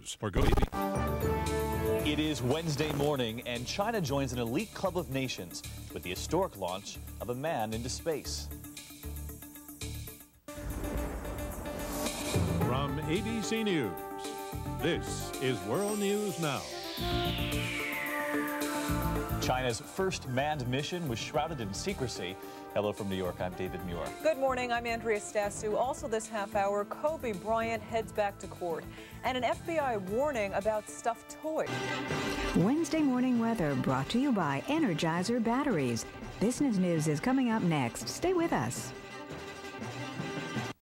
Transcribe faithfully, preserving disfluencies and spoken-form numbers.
News. Or go It is Wednesday morning, and China joins an elite club of nations with the historic launch of a man into space. From A B C News, this is World News Now. China's first manned mission was shrouded in secrecy. Hello from New York, I'm David Muir. Good morning, I'm Andrea. Also this half hour, Kobe Bryant heads back to court. And an F B I warning about stuffed toys. Wednesday morning weather brought to you by Energizer batteries. Business news is coming up next. Stay with us.